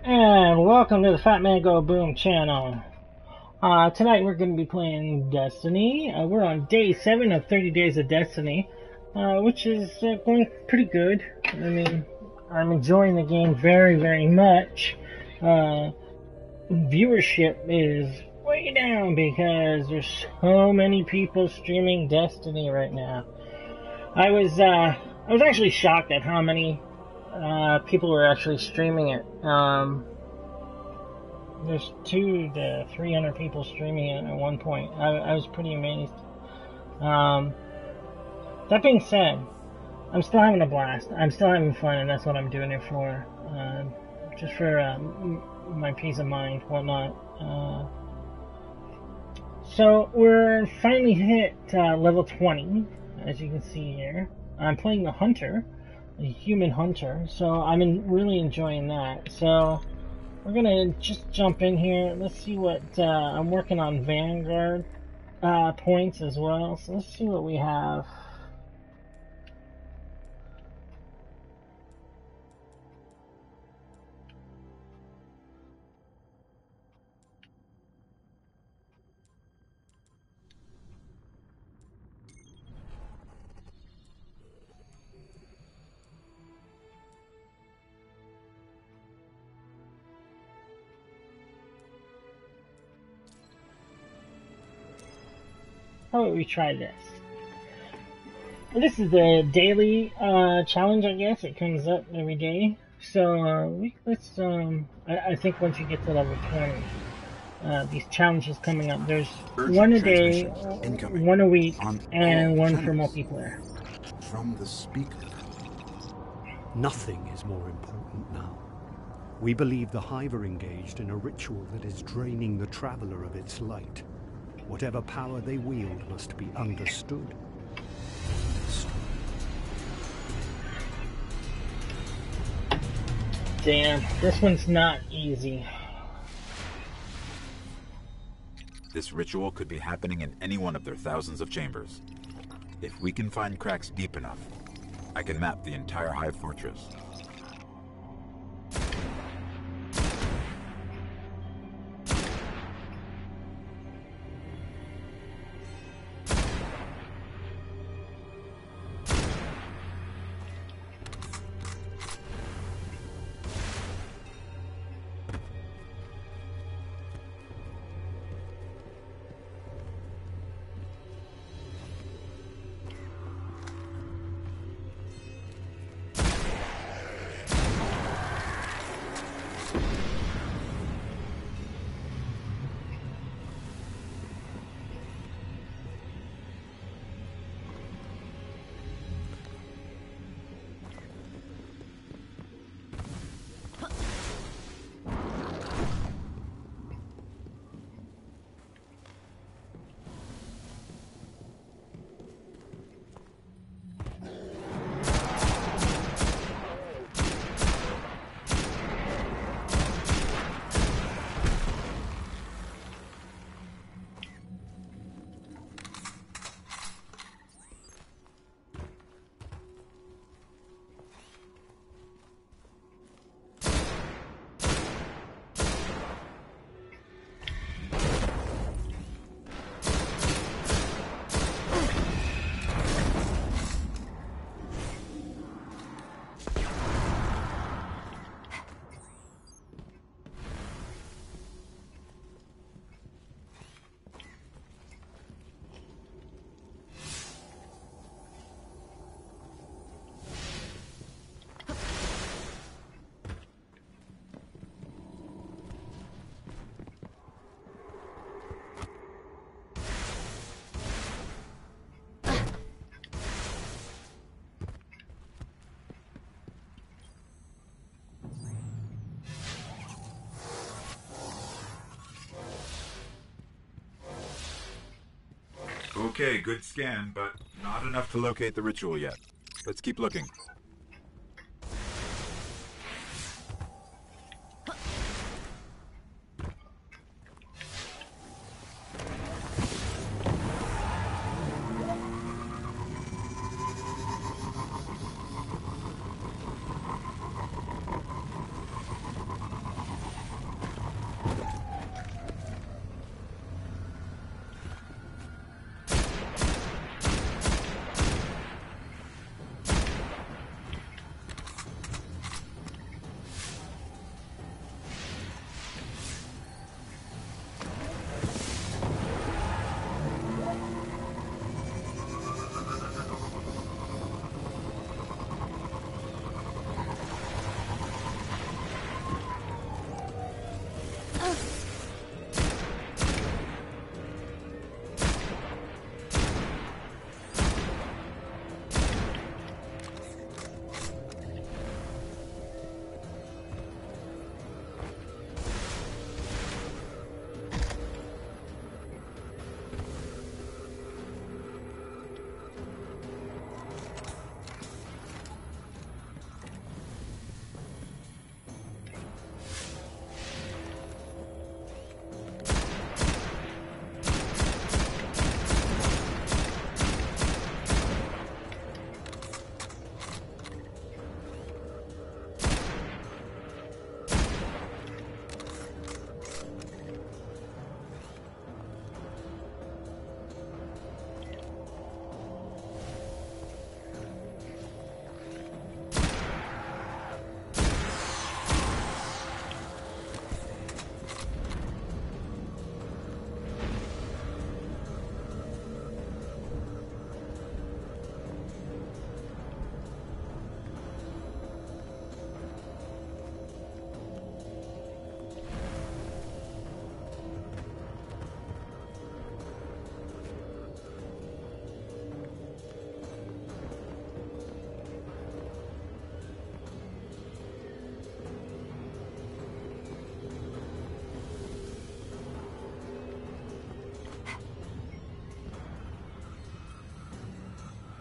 And welcome to the Fat Man Go Boom channel. Tonight we're going to be playing Destiny. We're on day 7 of 30 Days of Destiny, which is going pretty good. I mean, I'm enjoying the game very, very much. Viewership is way down because there's so many people streaming Destiny right now. I was actually shocked at how many people were actually streaming it. There's 200 to 300 people streaming it at one point. I was pretty amazed. That being said, I'm still having a blast. I'm still having fun, and that's what I'm doing it for. Just for my peace of mind, whatnot. So we're finally hit level 20, as you can see here. I'm playing the Hunter, the human Hunter, so I'm really enjoying that. So we're gonna just jump in here. Let's see what I'm working on Vanguard points as well. So let's see what we have. How about we try this? This is the daily challenge, I guess. It comes up every day. So let's. I think once you get to level 20, these challenges coming up. There's one a day, one a week, and one for multiplayer. From the speaker. Nothing is more important now. We believe the Hive are engaged in a ritual that is draining the Traveler of its light. Whatever power they wield must be understood. Damn, this one's not easy. This ritual could be happening in any one of their thousands of chambers. If we can find cracks deep enough, I can map the entire Hive fortress. Okay, good scan, but not enough to locate the ritual yet. Let's keep looking.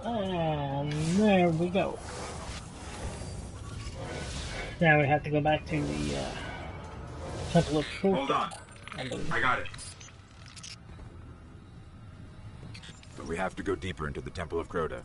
And there we go. Now we have to go back to the Temple of Truth. Hold on. I got it. But we have to go deeper into the Temple of Crota.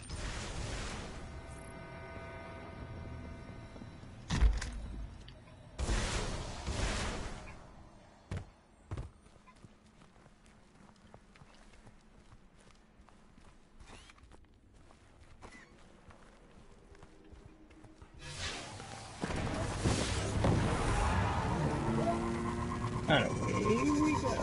And away we go.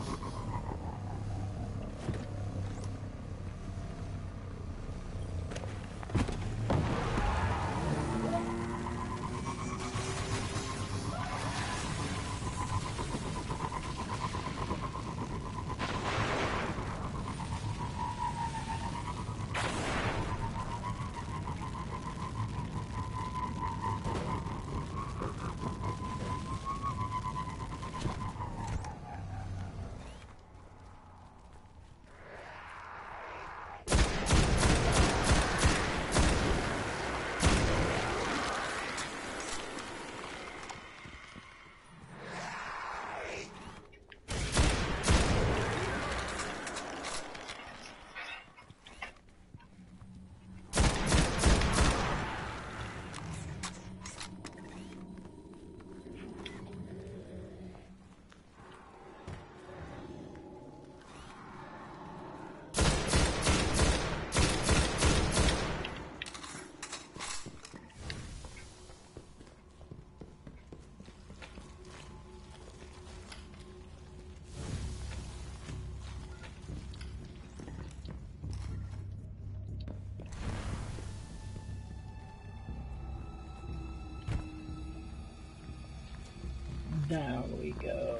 Down we go.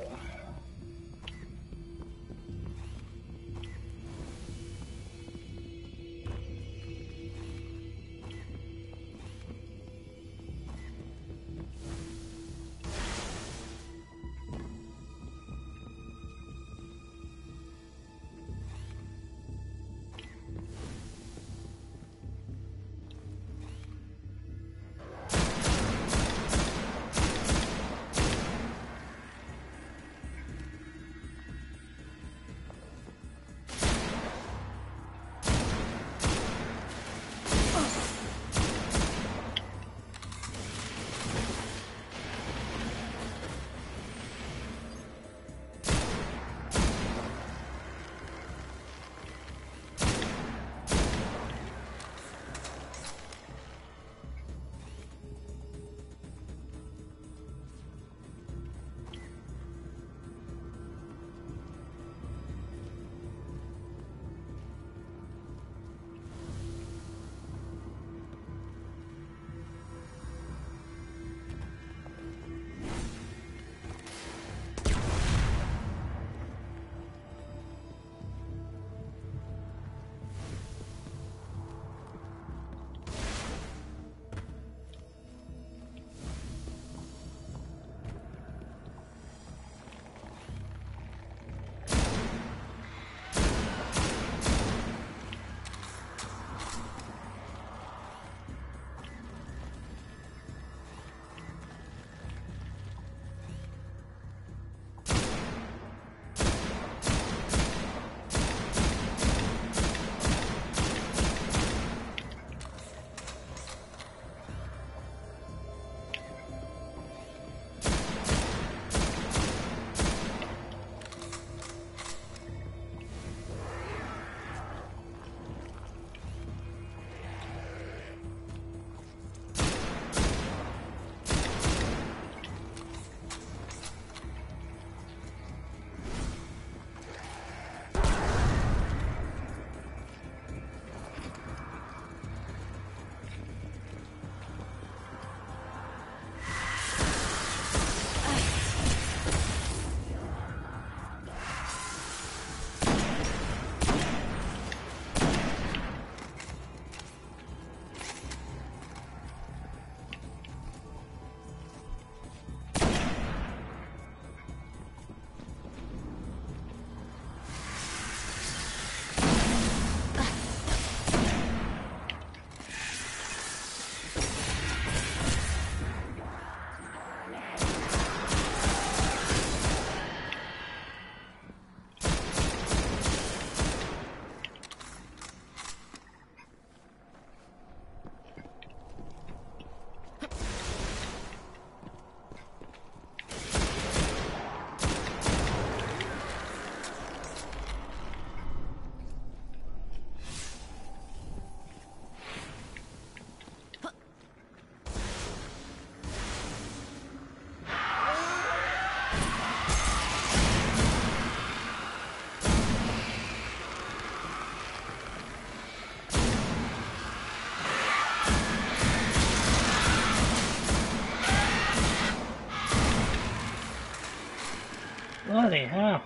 Bloody hell.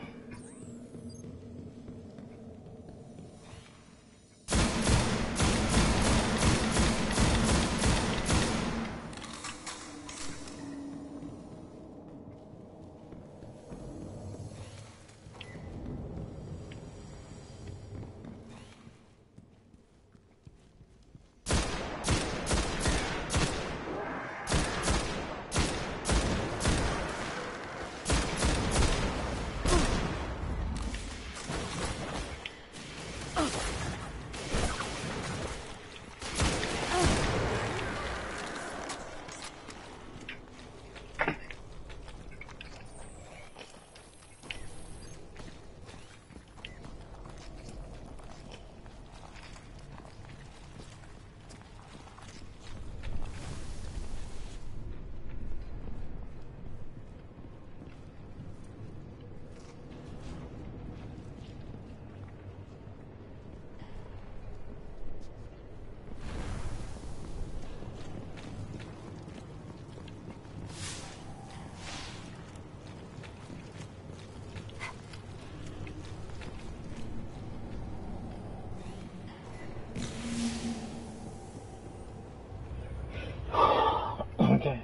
Okay.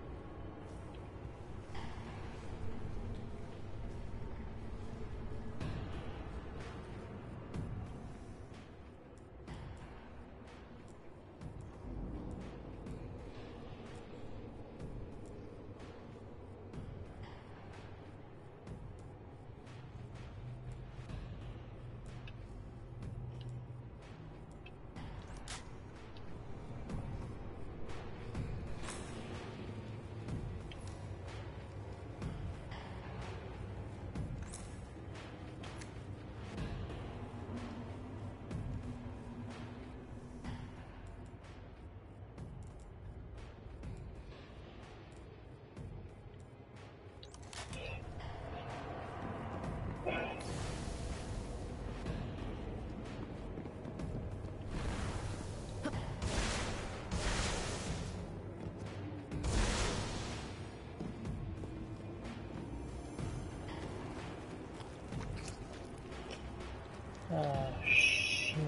Shit.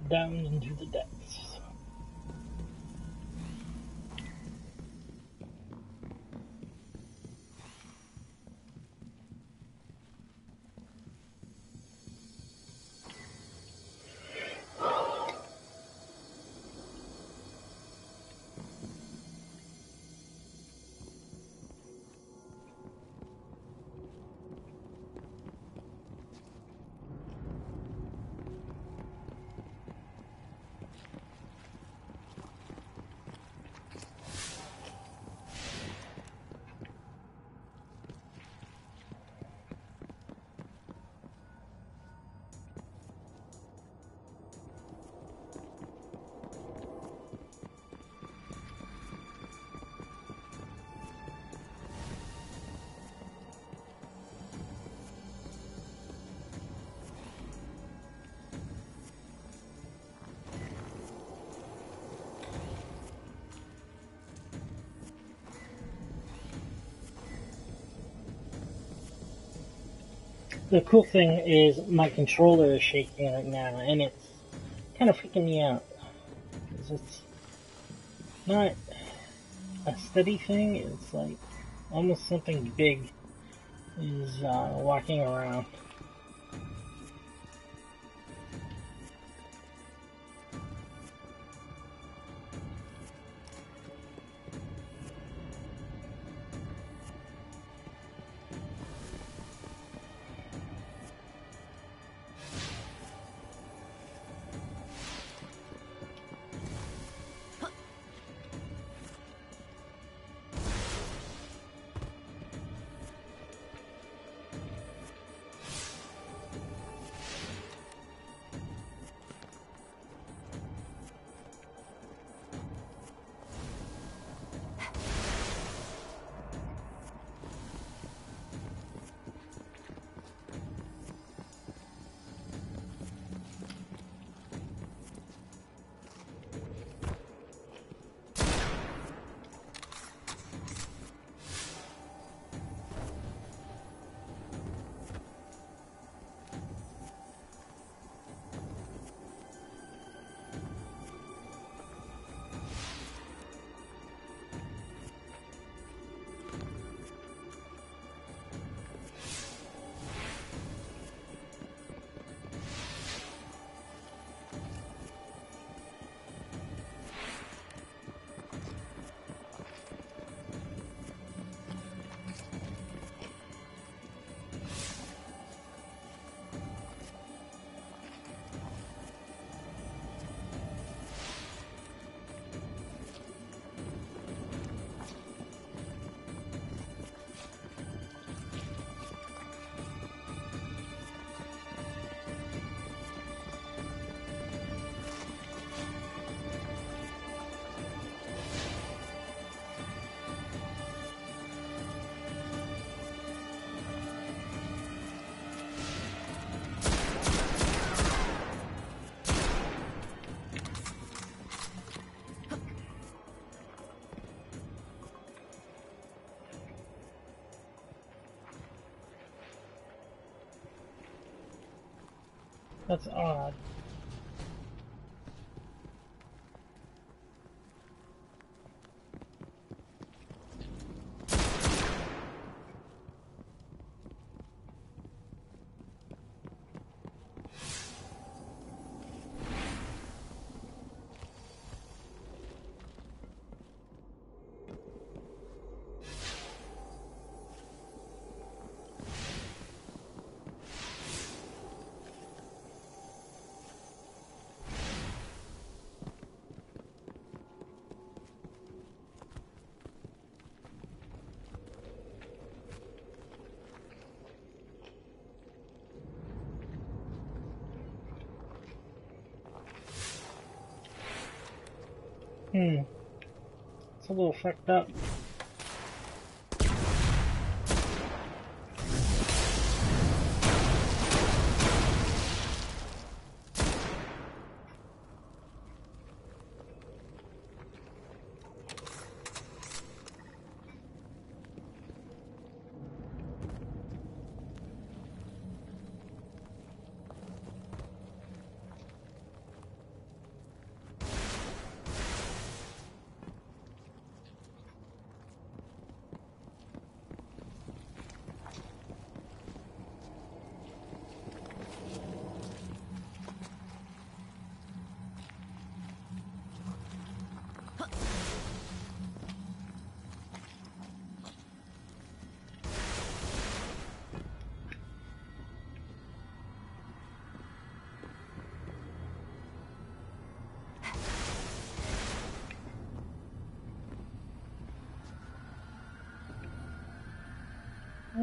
down into the depths. The cool thing is my controller is shaking right now, and it's kind of freaking me out. It's not a steady thing, it's like almost something big is walking around. That's odd. It's a little fucked up.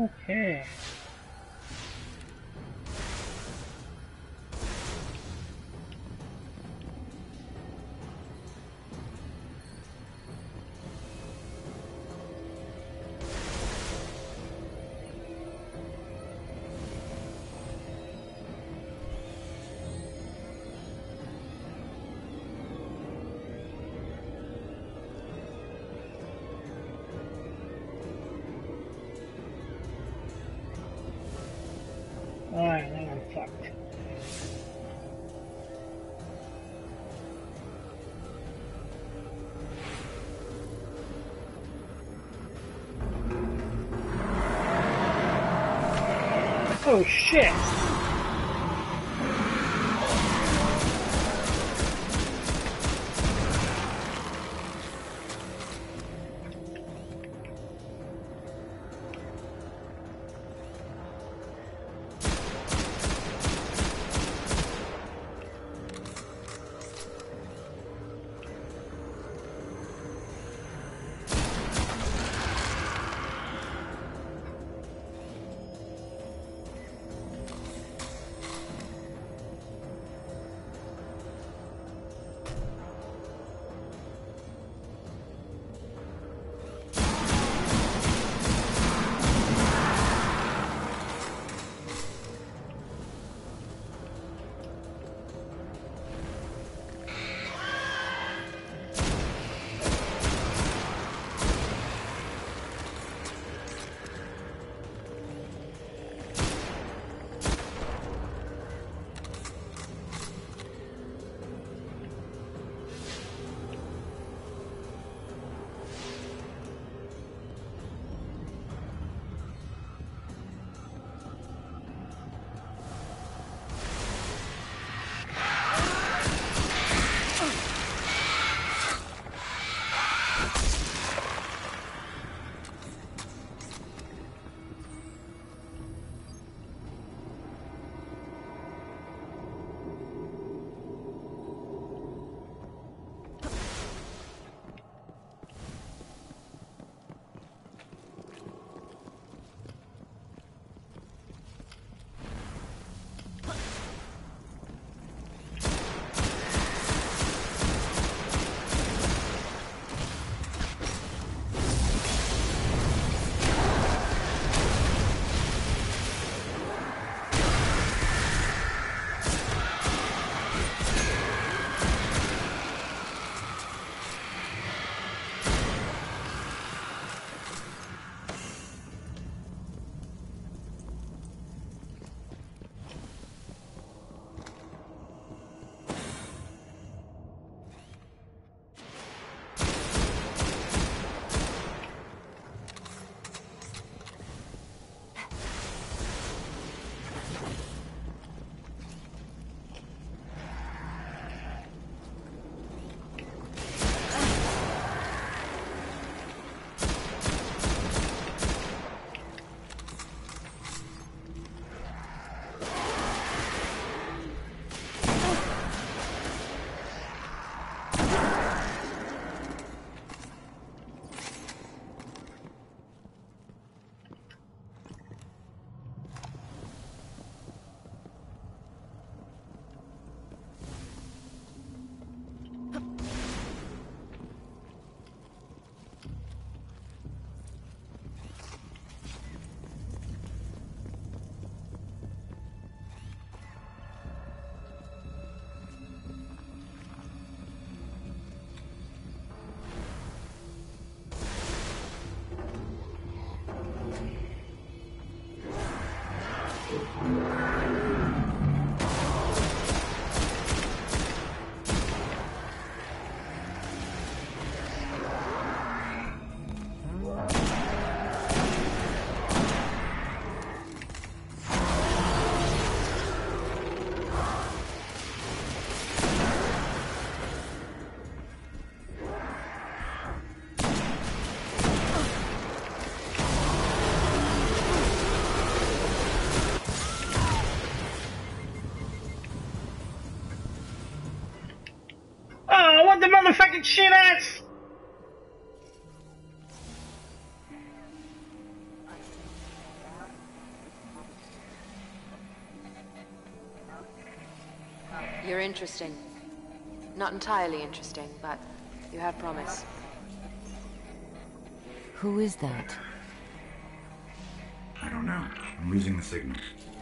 Okay. Alright, now I'm fucked. Oh shit! Oh, what the motherfucking shit ass! interesting. Not entirely interesting, but you have promise. Who is that? I don't know. I'm losing the signal.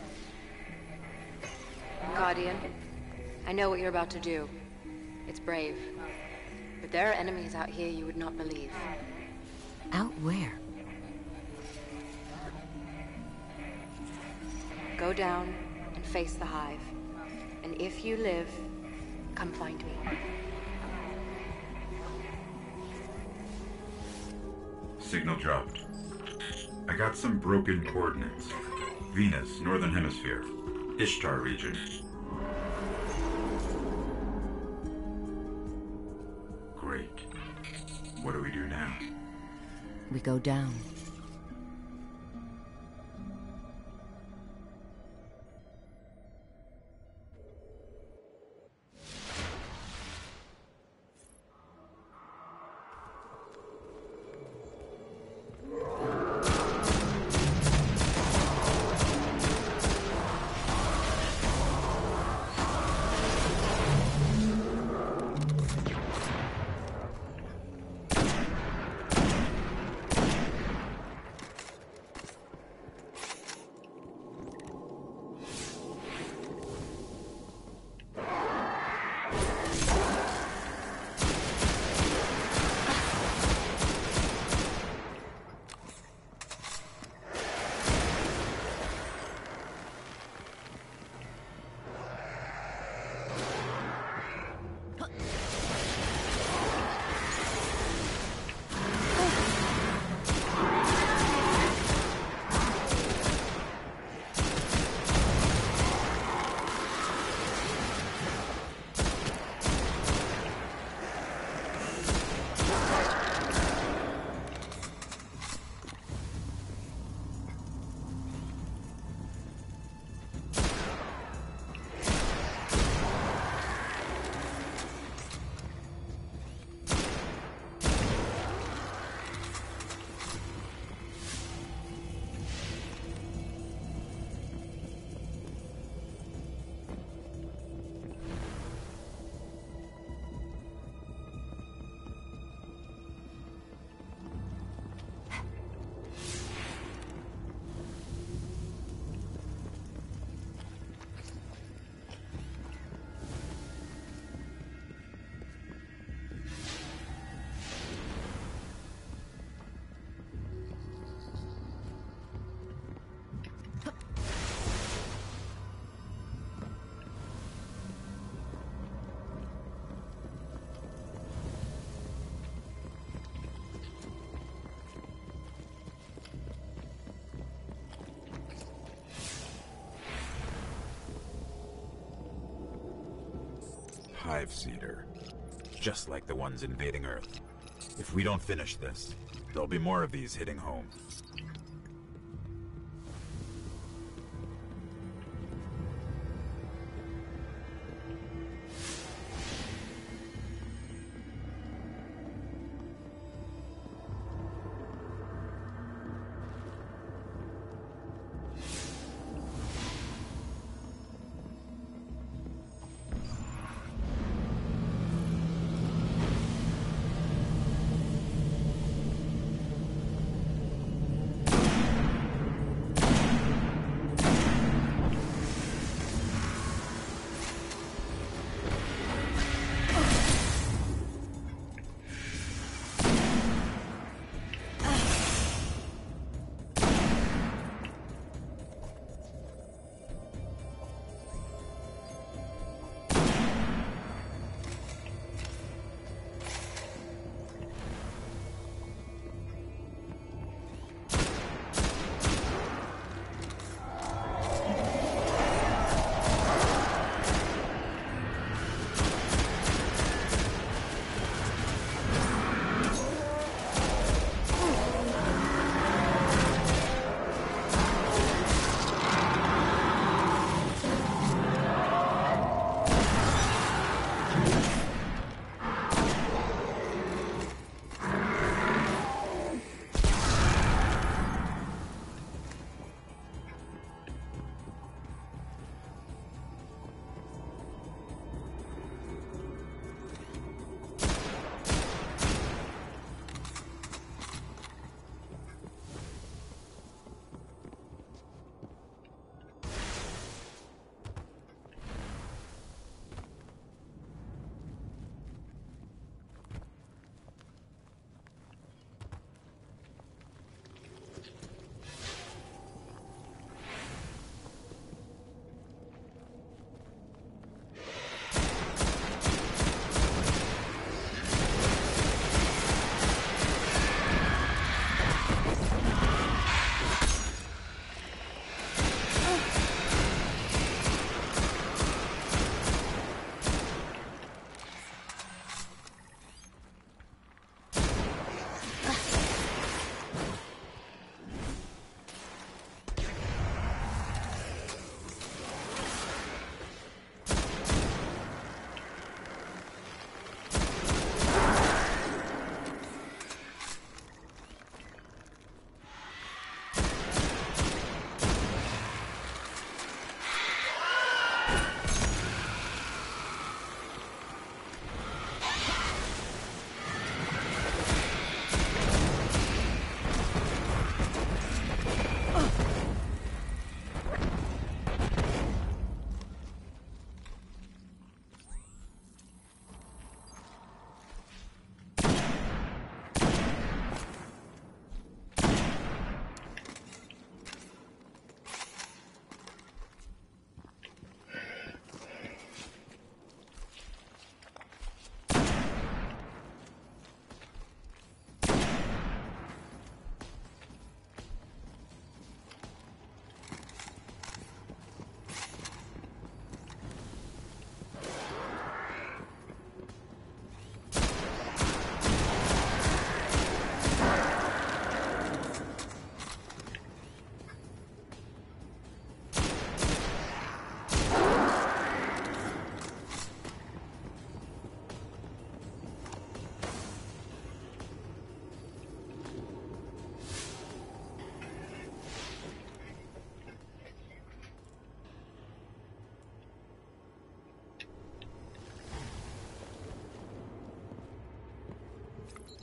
Guardian, I know what you're about to do. It's brave. But there are enemies out here you would not believe. Out where? Go down and face the Hive. And if you live, come find me. Signal dropped. I got some broken coordinates. Venus, Northern Hemisphere. Ishtar region. Great. What do we do now? We go down. Hive Seeder. Just like the ones invading Earth. If we don't finish this, there'll be more of these hitting home.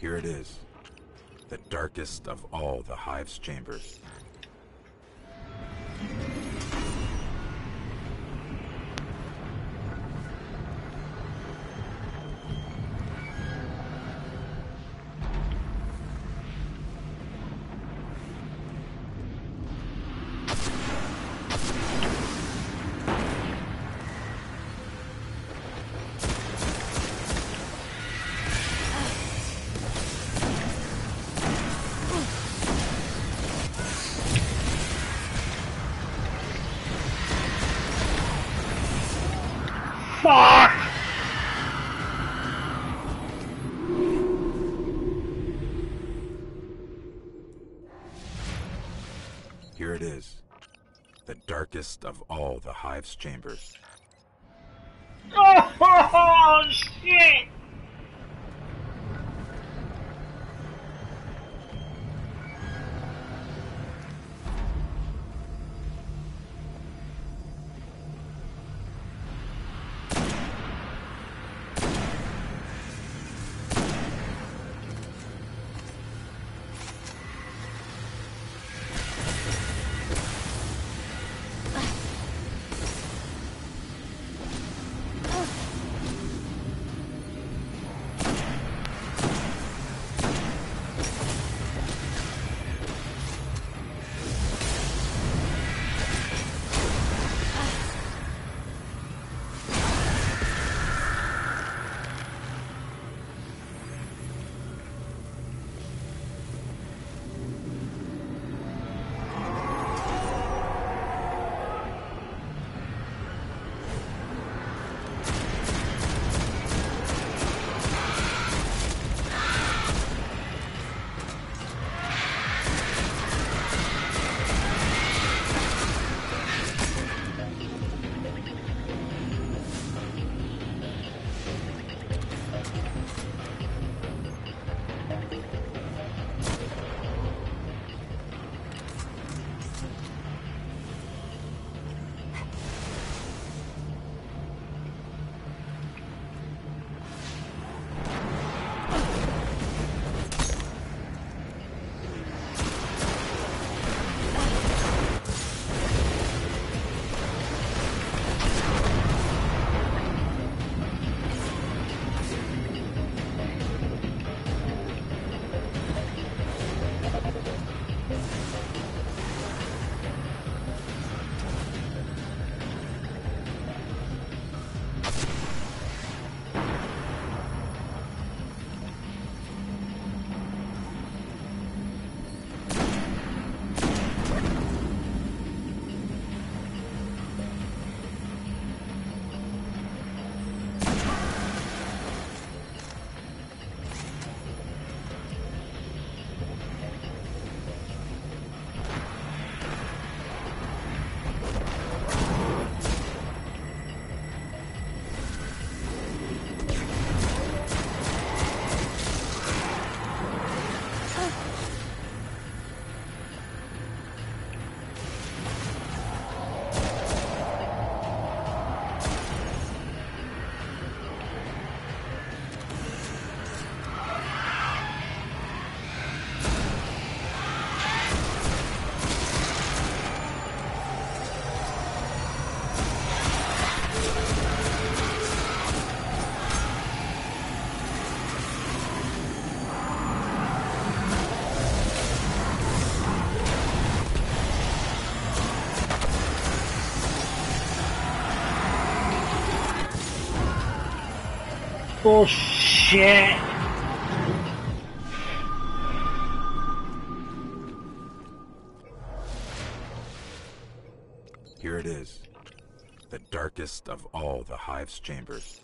Here it is, the darkest of all the Hive's chambers. Fuck! Here it is, the darkest of all the Hive's chambers. Oh, shit! Bullshit. Here it is, the darkest of all the Hive's chambers.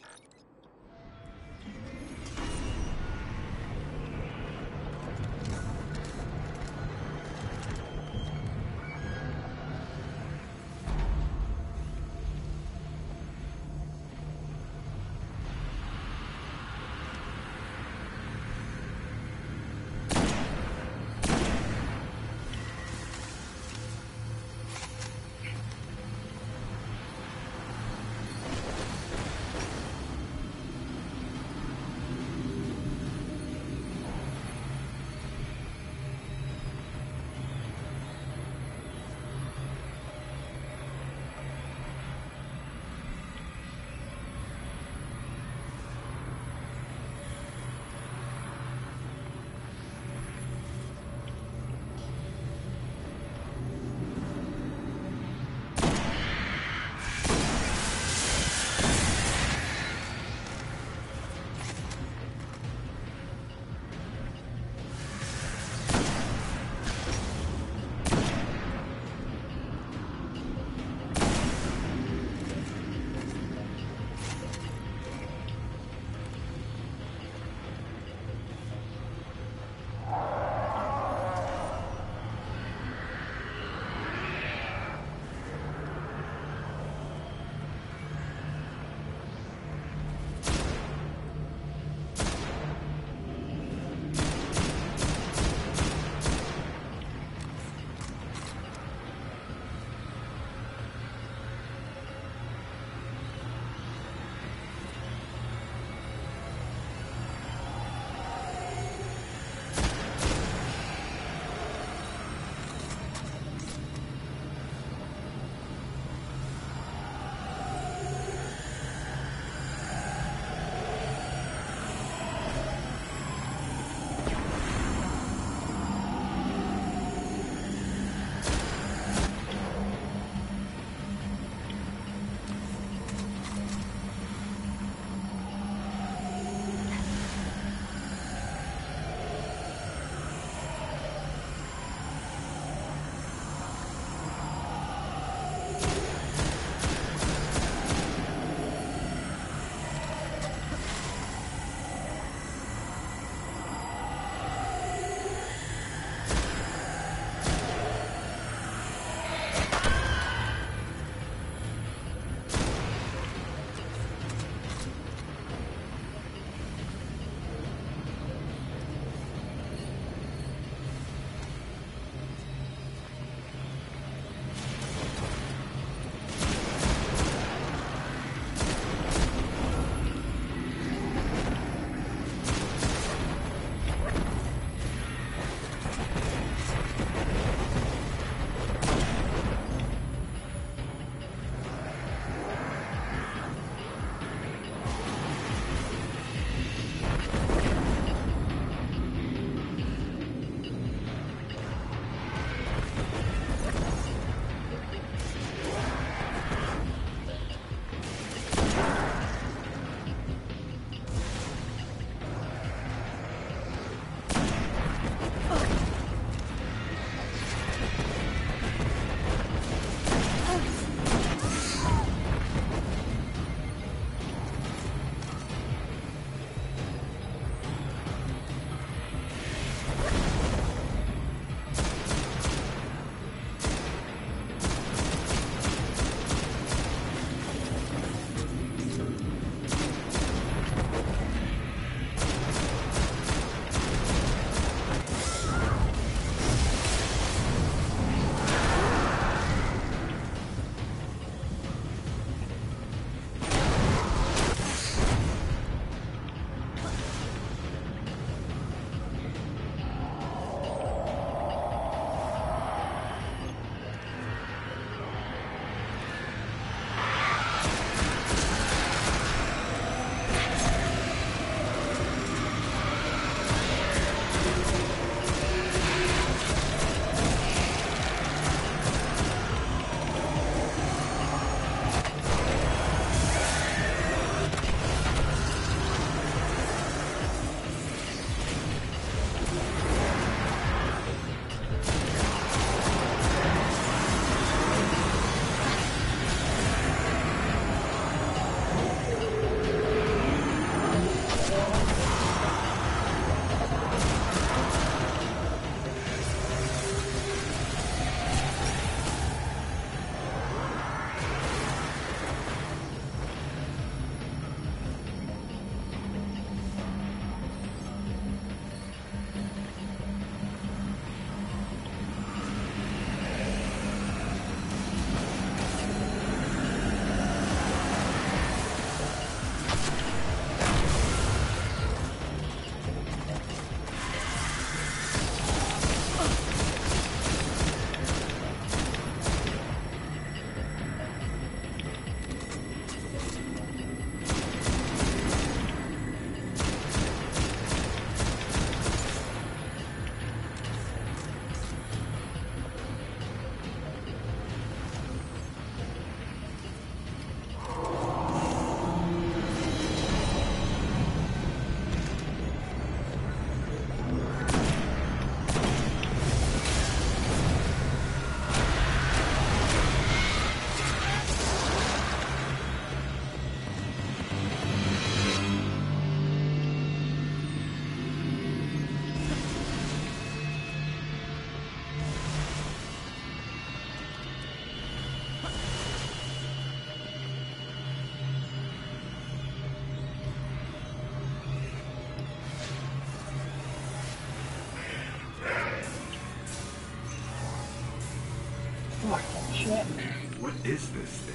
Shit. What is this thing?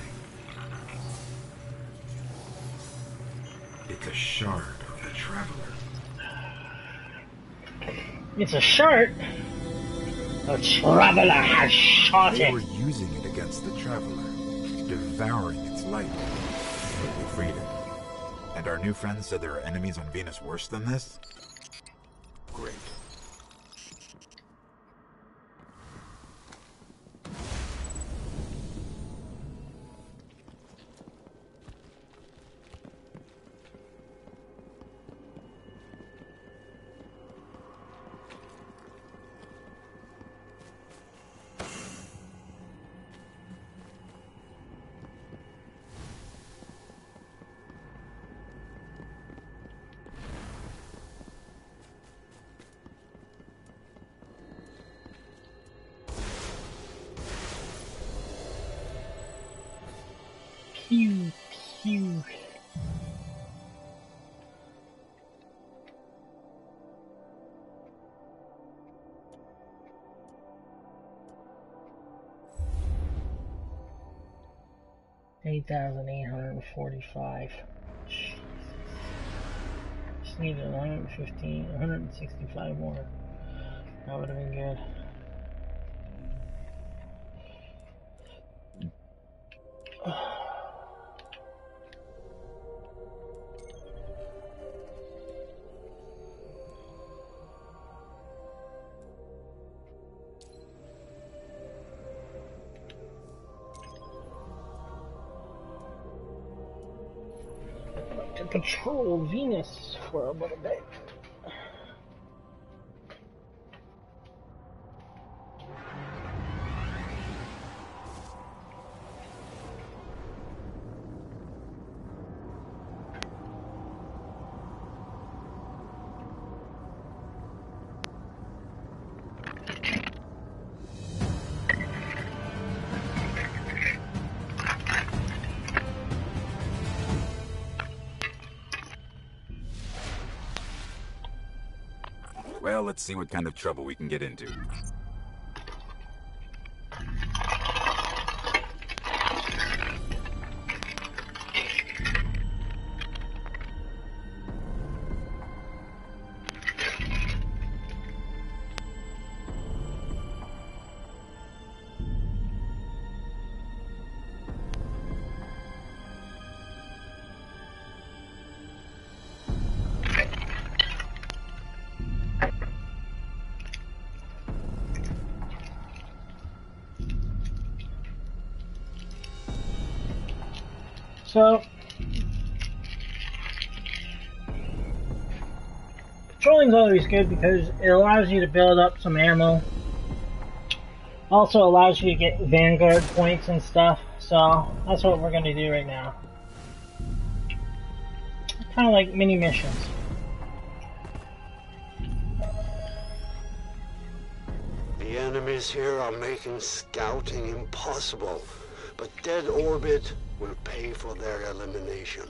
It's a shard of the Traveler. It's a shard. The Traveler has shot They it. were using it against the Traveler, devouring its light. But we freed it. And our new friend said there are enemies on Venus worse than this? Great. Pew, pew. $8,845. Jesus. Just needed 115, 165 more. That would have been good. To patrol Venus for a little bit. Well, let's see what kind of trouble we can get into. So, patrolling's always good because it allows you to build up some ammo. Also allows you to get Vanguard points and stuff. So, that's what we're going to do right now. Kind of like mini missions. The enemies here are making scouting impossible, but Dead Orbit will pay for their elimination.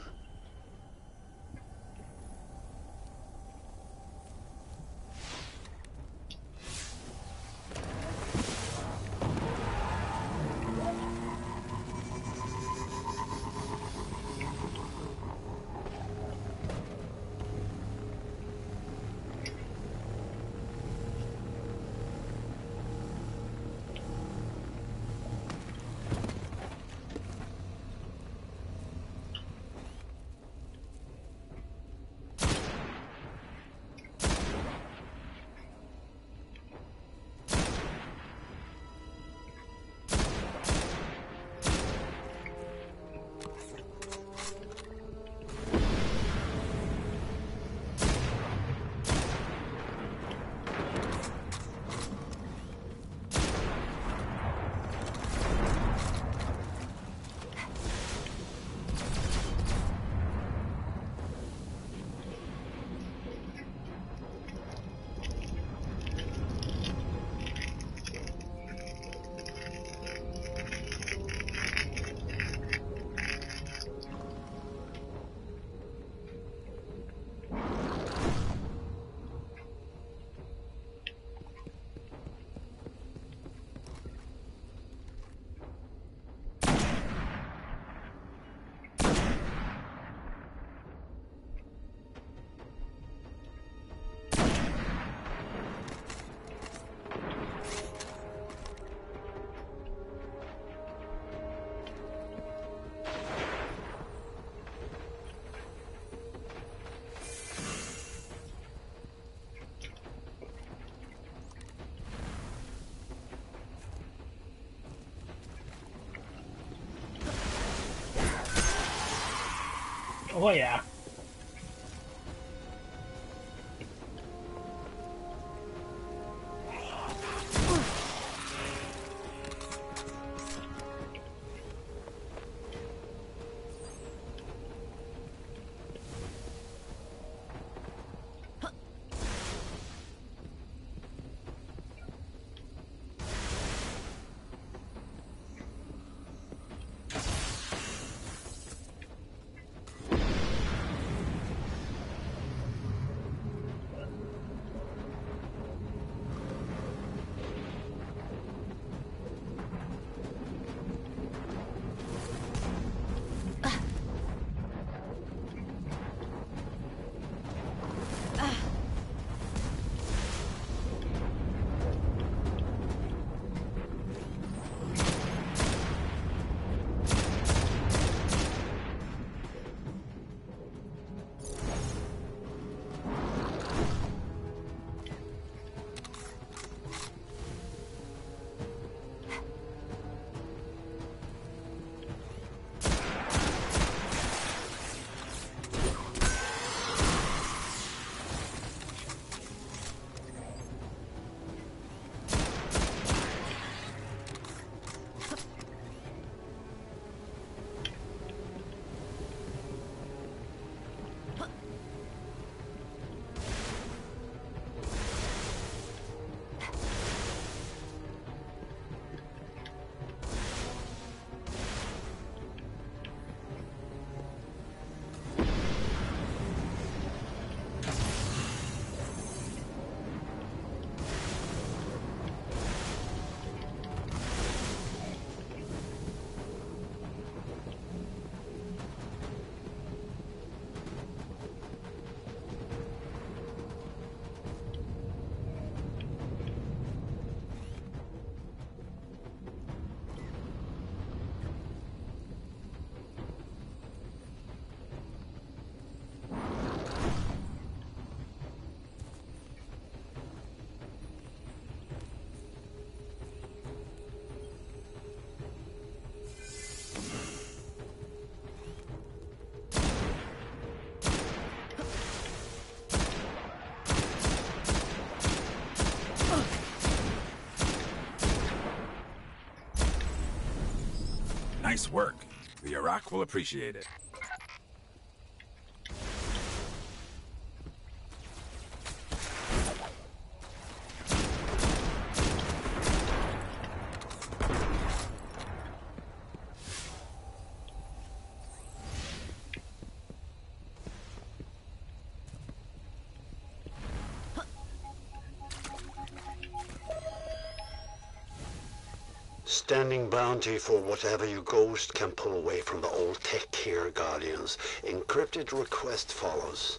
Oh yeah. Nice work. The Iraq will appreciate it. Standing bounty for whatever your ghost can pull away from the old tech here, Guardians. Encrypted request follows.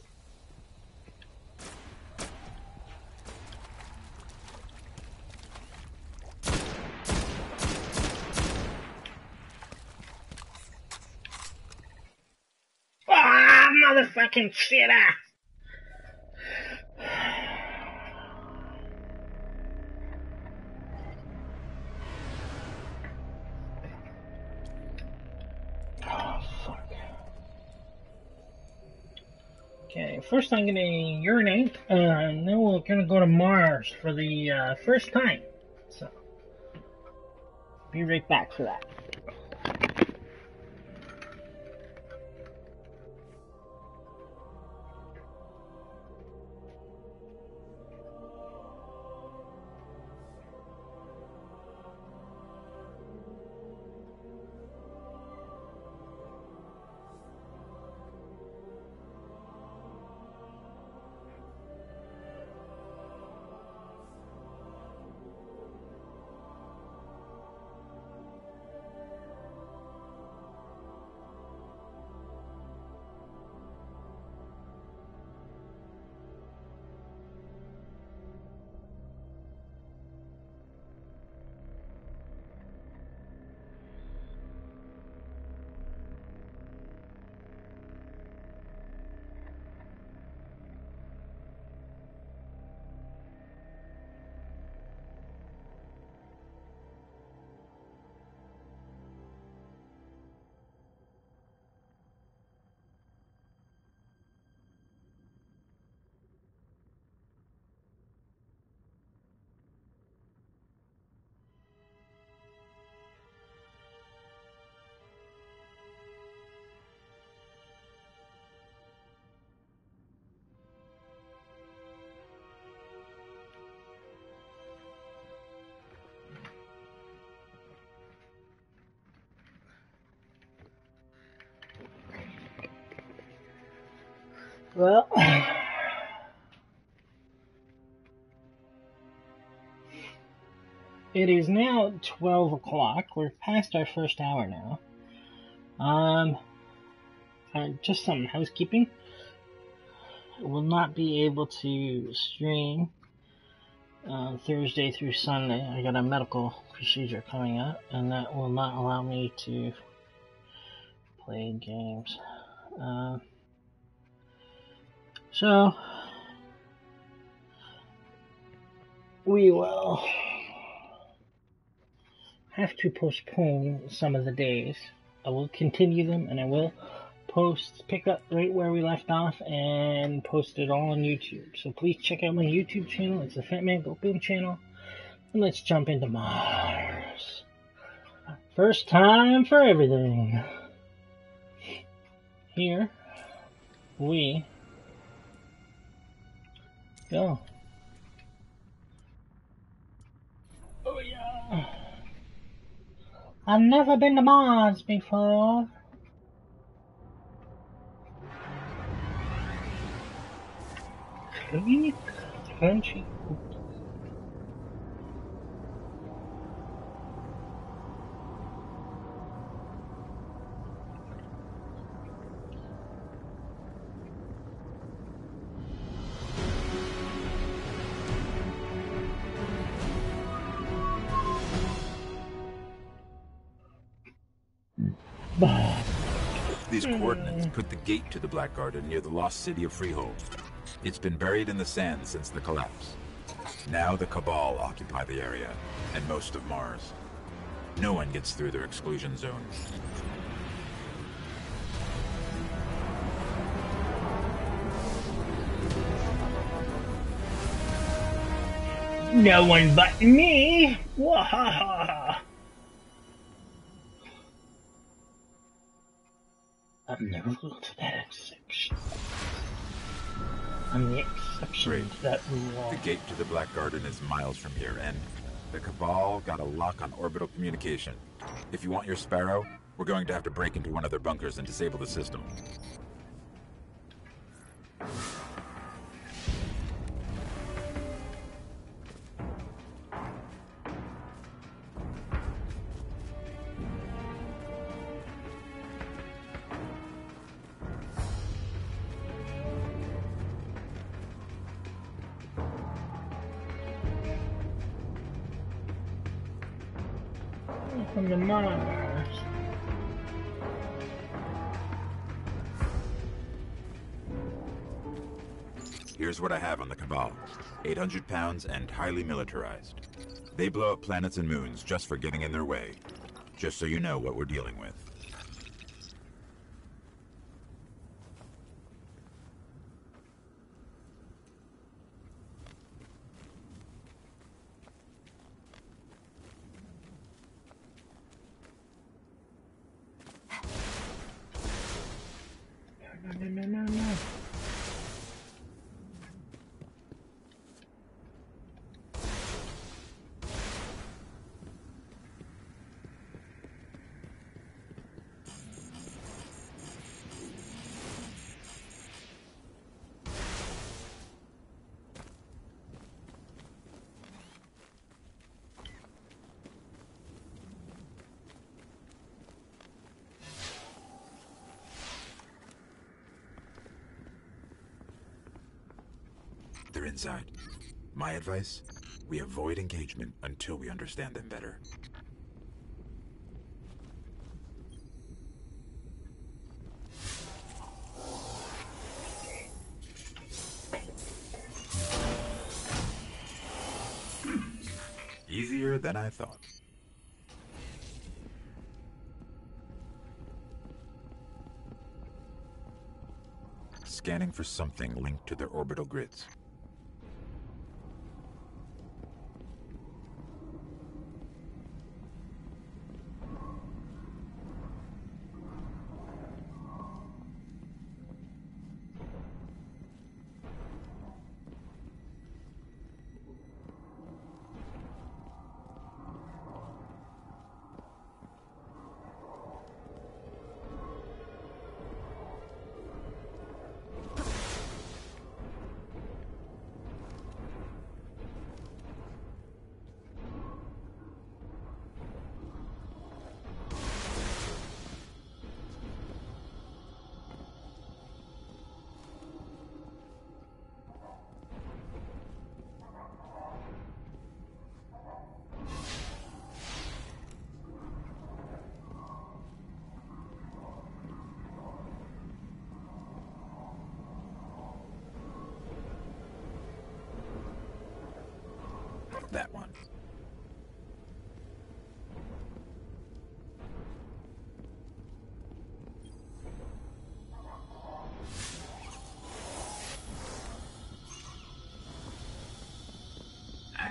Ah, motherfucking shit! Oh, fuck. Okay, first I'm gonna urinate, and then we're gonna go to Mars for the first time. So, be right back for that. Well, it is now 12 o'clock. We're past our first hour now. Just some housekeeping. I will not be able to stream Thursday through Sunday. I got a medical procedure coming up, and that will not allow me to play games. So we will have to postpone some of the days. I will continue them, and I will pick up right where we left off and post it all on YouTube. So please check out my YouTube channel. It's the Fat Man Go Boom channel. And let's jump into Mars. First time for everything. Here we go. Oh yeah. I've never been to Mars before. Clean country. These coordinates put the gate to the Black Garden near the lost city of Freehold. It's been buried in the sand since the collapse. Now the Cabal occupy the area, and most of Mars. No one gets through their exclusion zone. No one but me! Wahaha! I've never looked at that exception. I'm the exception to that rule. The gate to the Black Garden is miles from here, and the Cabal got a lock on orbital communication. If you want your Sparrow, we're going to have to break into one of their bunkers and disable the system. Welcome to Mars. Here's what I have on the Cabal. 800 pounds and highly militarized. They blow up planets and moons just for getting in their way. Just so you know what we're dealing with. No. They're inside. My advice? We avoid engagement until we understand them better. Easier than I thought. Scanning for something linked to their orbital grids.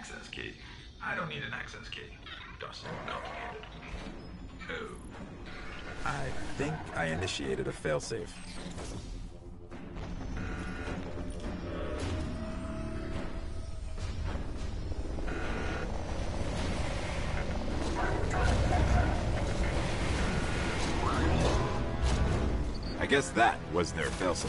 access key. I don't need an access key. Doesn't seem complicated. Oh. I think I initiated a failsafe. I guess that was their failsafe.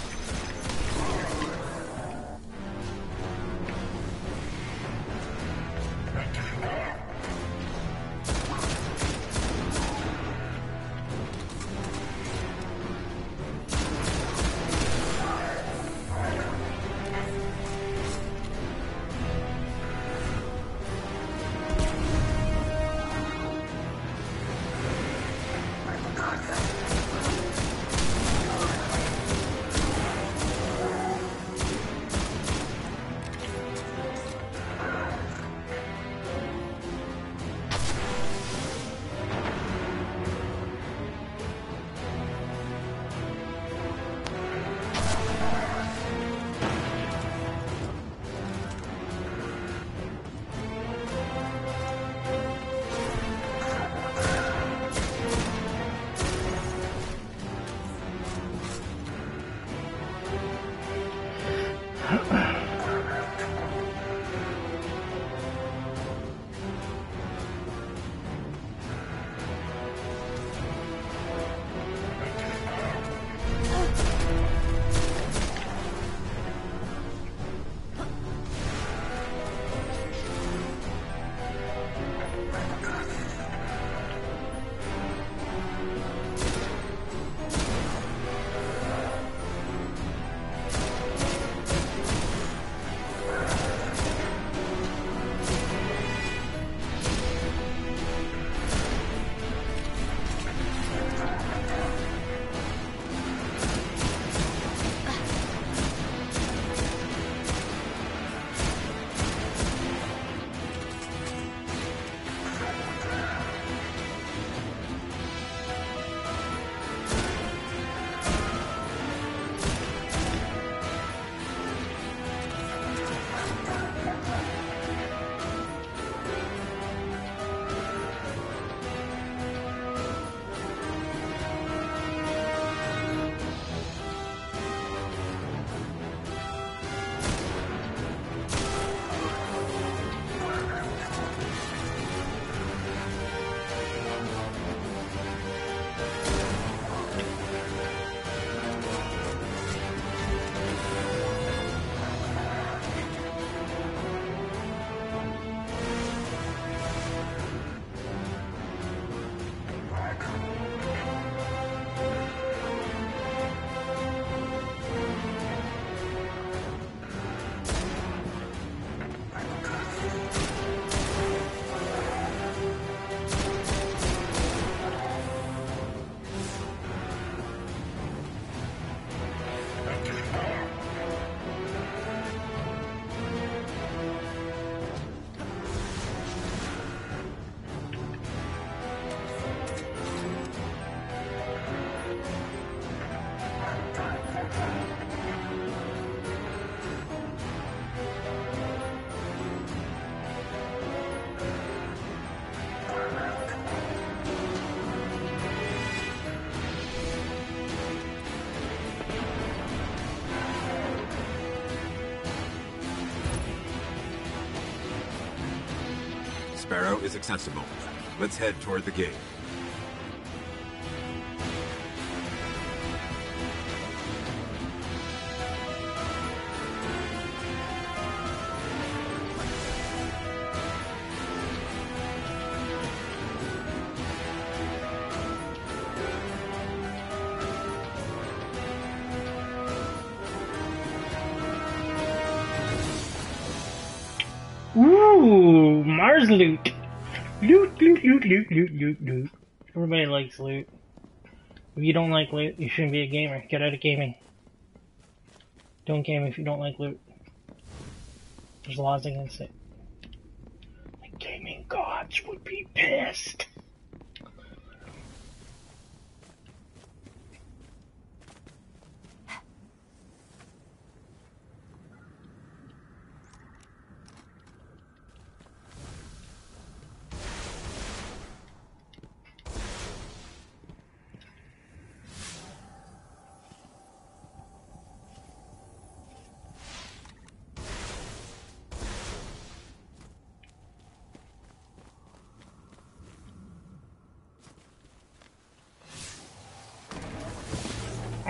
Sparrow is accessible. Let's head toward the gate. Ooh, Mars loot. Loot, loot, loot, loot, loot, loot, loot. Everybody likes loot. If you don't like loot, you shouldn't be a gamer. Get out of gaming. Don't game if you don't like loot. There's laws against it. The gaming gods would be pissed.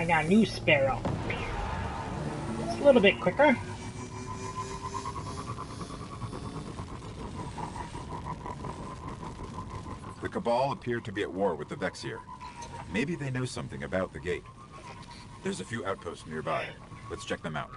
I got a new Sparrow. It's a little bit quicker. The Cabal appear to be at war with the Vexier. Maybe they know something about the gate. There's a few outposts nearby. Let's check them out.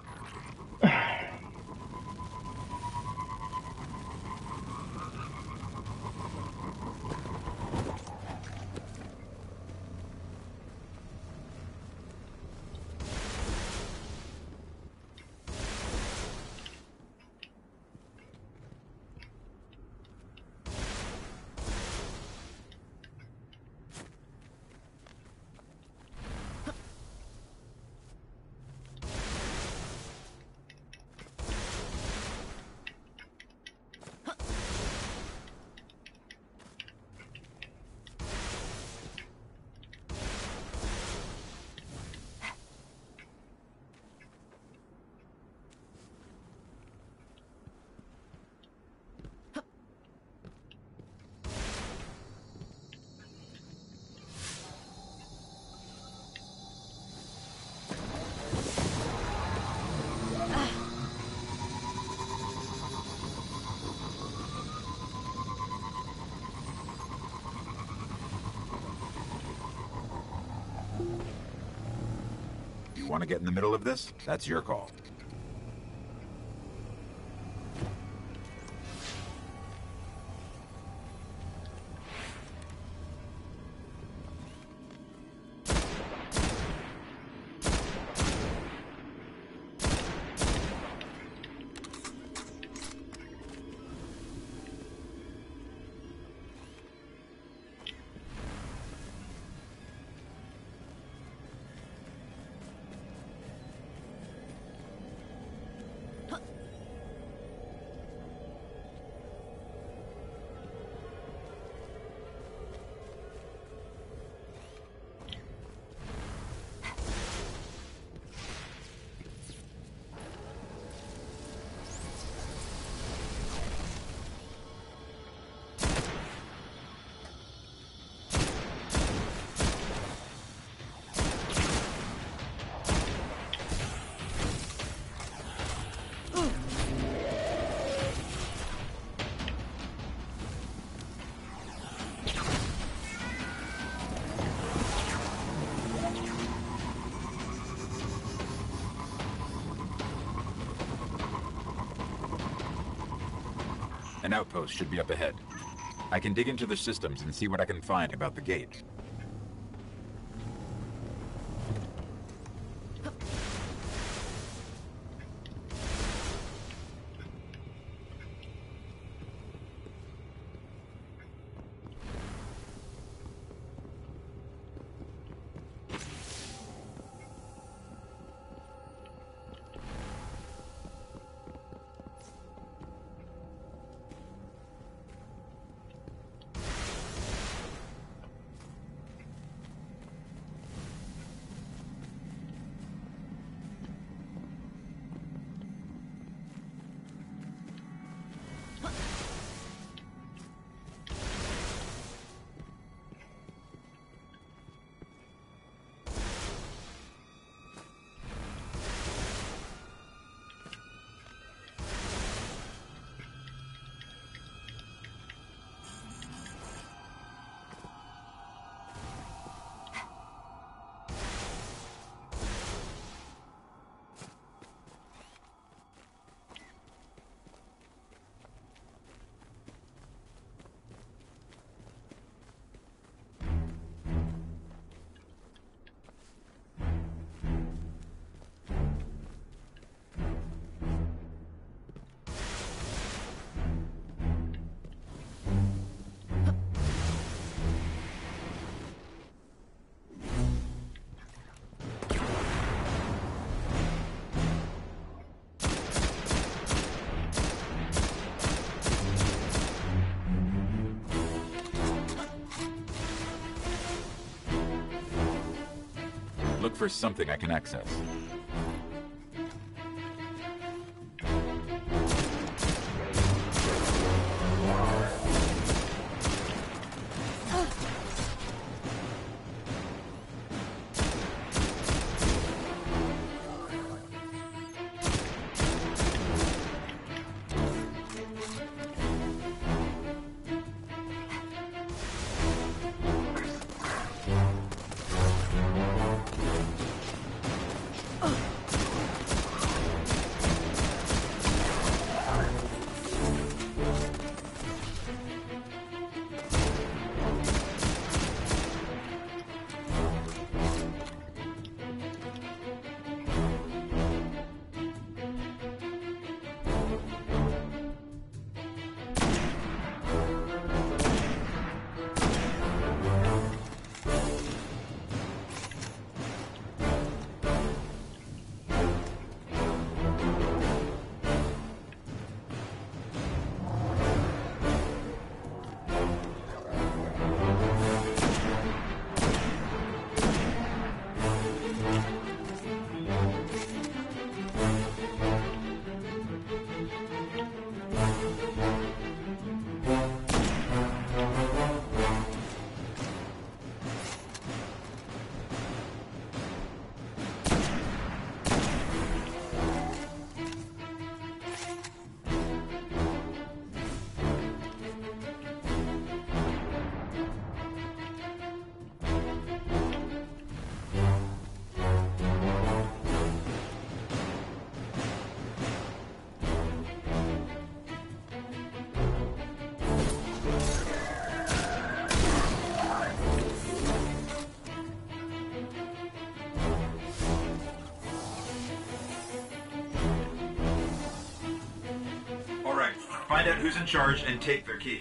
Want to get in the middle of this? That's your call. An outpost should be up ahead. I can dig into the systems and see what I can find about the gate. Look for something I can access. out who's in charge and take their key.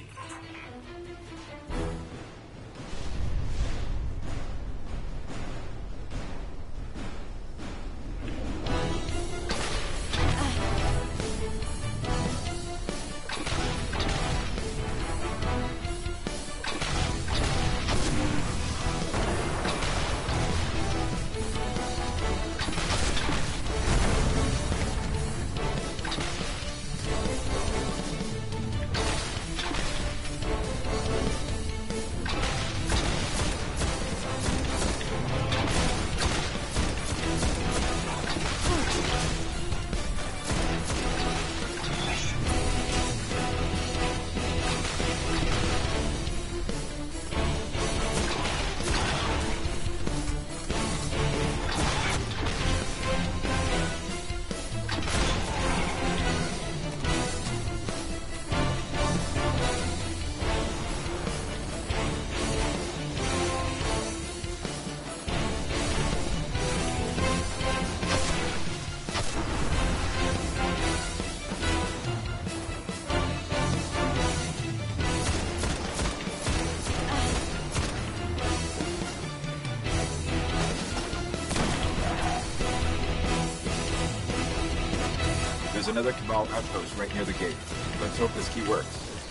There's another Cabal outpost right near the gate. Let's hope this key works.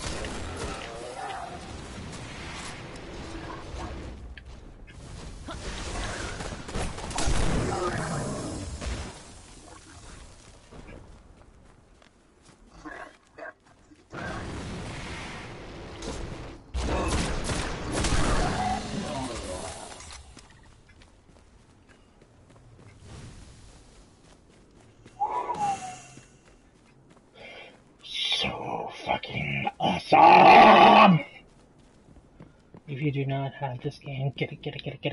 Awesome! If you do not have this game, get it,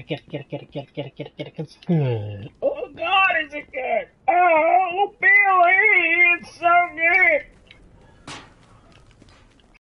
it's good. Oh god, is it good? Oh, Billy, it's so good!